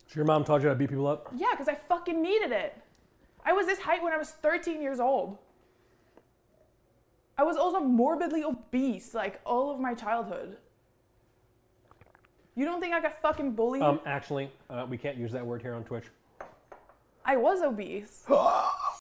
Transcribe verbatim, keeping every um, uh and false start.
So your mom taught you how to beat people up? Yeah, because I fucking needed it. I was this height when I was thirteen years old. I was also morbidly obese, like, all of my childhood. You don't think I got fucking bullied? Um, actually, uh, we can't use that word here on Twitch. I was obese.